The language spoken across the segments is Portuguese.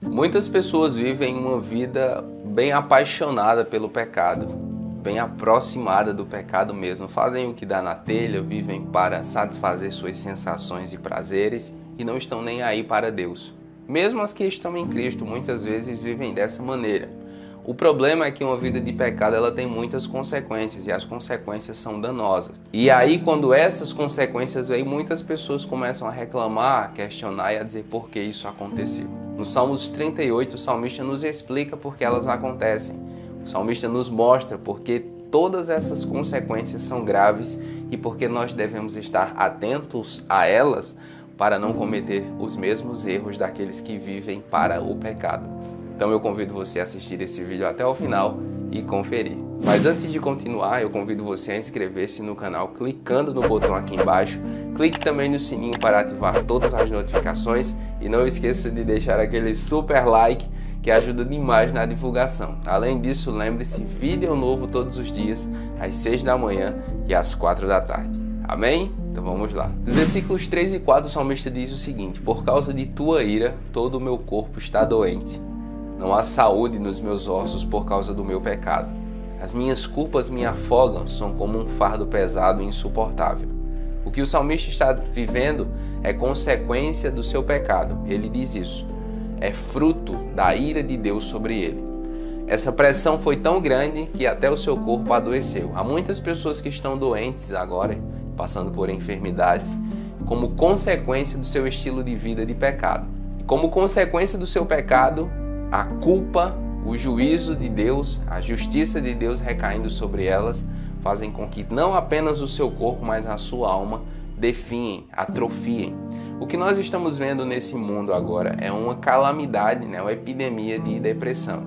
Muitas pessoas vivem uma vida bem apaixonada pelo pecado, bem aproximada do pecado mesmo. Fazem o que dá na telha, vivem para satisfazer suas sensações e prazeres e não estão nem aí para Deus. Mesmo as que estão em Cristo muitas vezes vivem dessa maneira. O problema é que uma vida de pecado ela tem muitas consequências e as consequências são danosas. E aí quando essas consequências vêm, muitas pessoas começam a reclamar, a questionar e a dizer por que isso aconteceu. No Salmos 38, o salmista nos explica por que elas acontecem. O salmista nos mostra porque todas essas consequências são graves e porque nós devemos estar atentos a elas para não cometer os mesmos erros daqueles que vivem para o pecado. Então eu convido você a assistir esse vídeo até o final e conferir. Mas antes de continuar, eu convido você a inscrever-se no canal clicando no botão aqui embaixo. Clique também no sininho para ativar todas as notificações e não esqueça de deixar aquele super like que ajuda demais na divulgação. Além disso, lembre-se, vídeo novo todos os dias, às 6 da manhã e às 4 da tarde. Amém? Então vamos lá. Nos versículos 3 e 4, o salmista diz o seguinte: por causa de tua ira, todo o meu corpo está doente. Não há saúde nos meus ossos por causa do meu pecado. As minhas culpas me afogam, são como um fardo pesado e insuportável. O que o salmista está vivendo é consequência do seu pecado. Ele diz isso. É fruto da ira de Deus sobre ele. Essa pressão foi tão grande que até o seu corpo adoeceu. Há muitas pessoas que estão doentes agora, passando por enfermidades, como consequência do seu estilo de vida de pecado. E como consequência do seu pecado, a culpa, o juízo de Deus, a justiça de Deus recaindo sobre elas, fazem com que não apenas o seu corpo, mas a sua alma definhem, atrofiem. O que nós estamos vendo nesse mundo agora é uma calamidade, uma epidemia de depressão.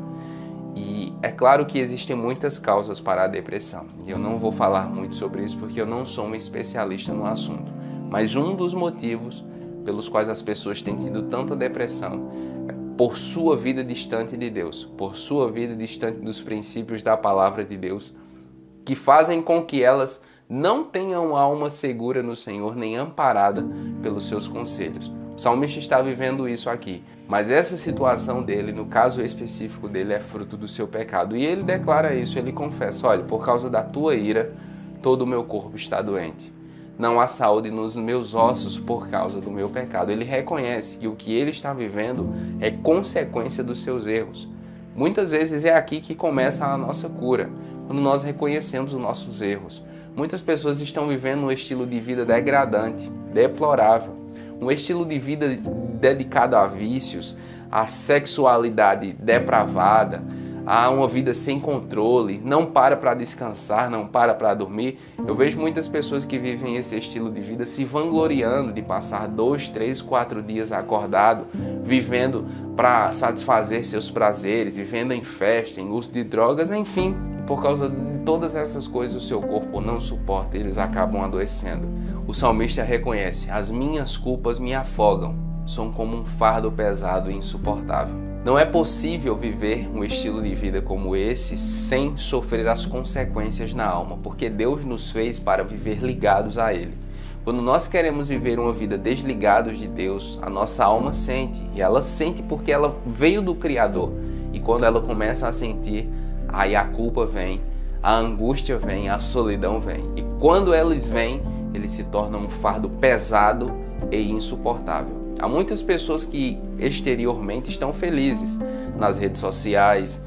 E é claro que existem muitas causas para a depressão. E eu não vou falar muito sobre isso porque eu não sou um especialista no assunto. Mas um dos motivos pelos quais as pessoas têm tido tanta depressão por sua vida distante de Deus, por sua vida distante dos princípios da palavra de Deus, que fazem com que elas não tenham alma segura no Senhor, nem amparada pelos seus conselhos. O salmista está vivendo isso aqui, mas essa situação dele, no caso específico dele, é fruto do seu pecado. E ele declara isso, ele confessa: olha, por causa da tua ira, todo o meu corpo está doente. Não há saúde nos meus ossos por causa do meu pecado. Ele reconhece que o que ele está vivendo é consequência dos seus erros. Muitas vezes é aqui que começa a nossa cura, quando nós reconhecemos os nossos erros. Muitas pessoas estão vivendo um estilo de vida degradante, deplorável, um estilo de vida dedicado a vícios, a sexualidade depravada, a uma vida sem controle, não para descansar, não para dormir. Eu vejo muitas pessoas que vivem esse estilo de vida se vangloriando de passar 2, 3, 4 dias acordado, vivendo para satisfazer seus prazeres, vivendo em festa, em uso de drogas, enfim. Por causa de todas essas coisas, o seu corpo não suporta e eles acabam adoecendo. O salmista reconhece: as minhas culpas me afogam, são como um fardo pesado e insuportável. Não é possível viver um estilo de vida como esse sem sofrer as consequências na alma, porque Deus nos fez para viver ligados a Ele. Quando nós queremos viver uma vida desligados de Deus, a nossa alma sente, e ela sente porque ela veio do Criador. E quando ela começa a sentir, aí a culpa vem, a angústia vem, a solidão vem. E quando eles vêm, eles se tornam um fardo pesado e insuportável. Há muitas pessoas que exteriormente estão felizes nas redes sociais,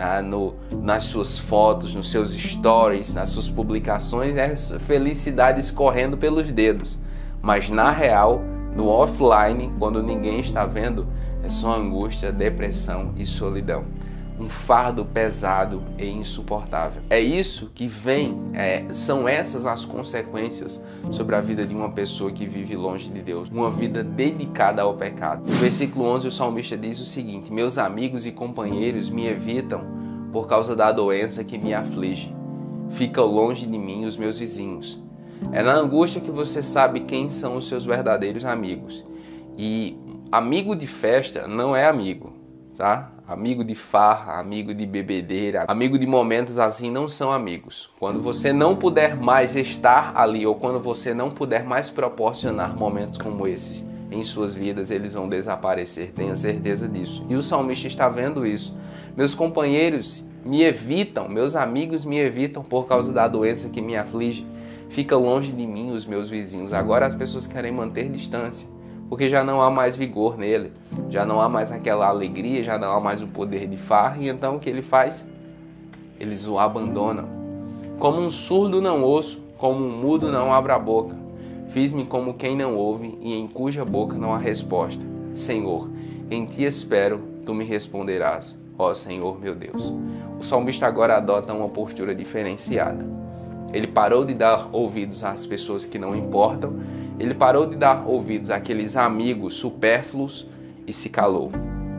nas suas fotos, nos seus stories, nas suas publicações, é felicidade escorrendo pelos dedos. Mas na real, no offline, quando ninguém está vendo, é só angústia, depressão e solidão. Um fardo pesado e insuportável. É isso que vem, são essas as consequências sobre a vida de uma pessoa que vive longe de Deus, uma vida dedicada ao pecado. No versículo 11, o salmista diz o seguinte: meus amigos e companheiros me evitam por causa da doença que me aflige. Ficam longe de mim os meus vizinhos. É na angústia que você sabe quem são os seus verdadeiros amigos. E amigo de festa não é amigo, tá? Amigo de farra, amigo de bebedeira, amigo de momentos assim não são amigos. Quando você não puder mais estar ali ou quando você não puder mais proporcionar momentos como esses, em suas vidas, eles vão desaparecer, tenha certeza disso. E o salmista está vendo isso. Meus companheiros me evitam, meus amigos me evitam por causa da doença que me aflige. Fica longe de mim os meus vizinhos. Agora as pessoas querem manter distância, porque já não há mais vigor nele, já não há mais aquela alegria, já não há mais o poder de farra. E então o que ele faz? Eles o abandonam. Como um surdo não ouço, como um mudo não abre a boca. Fiz-me como quem não ouve e em cuja boca não há resposta. Senhor, em ti espero, tu me responderás. Ó Senhor meu Deus. O salmista agora adota uma postura diferenciada. Ele parou de dar ouvidos às pessoas que não importam, ele parou de dar ouvidos àqueles amigos supérfluos e se calou.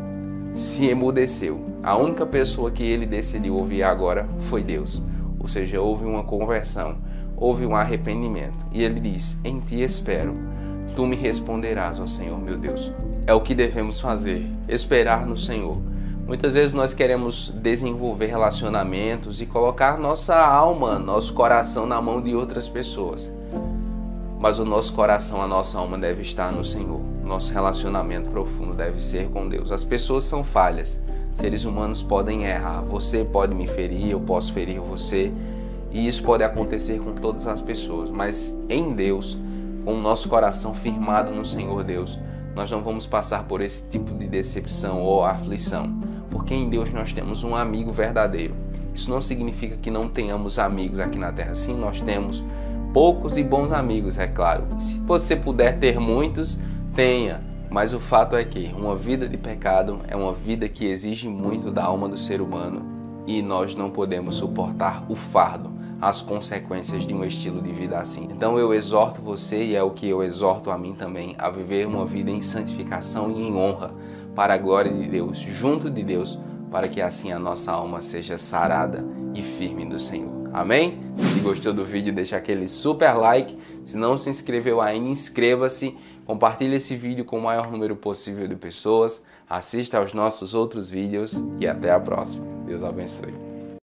Se emudeceu. A única pessoa que ele decidiu ouvir agora foi Deus. Ou seja, houve uma conversão, houve um arrependimento. E ele diz, em ti espero, tu me responderás, ó Senhor meu Deus. É o que devemos fazer, esperar no Senhor. Muitas vezes nós queremos desenvolver relacionamentos e colocar nossa alma, nosso coração na mão de outras pessoas. Mas o nosso coração, a nossa alma deve estar no Senhor. Nosso relacionamento profundo deve ser com Deus. As pessoas são falhas. Seres humanos podem errar. Você pode me ferir, eu posso ferir você. E isso pode acontecer com todas as pessoas. Mas em Deus, com o nosso coração firmado no Senhor Deus, nós não vamos passar por esse tipo de decepção ou aflição. Porque em Deus nós temos um amigo verdadeiro. Isso não significa que não tenhamos amigos aqui na Terra. Sim, nós temos poucos e bons amigos, é claro. Se você puder ter muitos, tenha. Mas o fato é que uma vida de pecado é uma vida que exige muito da alma do ser humano. E nós não podemos suportar o fardo, as consequências de um estilo de vida assim. Então eu exorto você, e é o que eu exorto a mim também, a viver uma vida em santificação e em honra, para a glória de Deus, junto de Deus, para que assim a nossa alma seja sarada e firme no Senhor. Amém? Se gostou do vídeo, deixa aquele super like. Se não se inscreveu ainda, inscreva-se. Compartilhe esse vídeo com o maior número possível de pessoas. Assista aos nossos outros vídeos e até a próxima. Deus abençoe.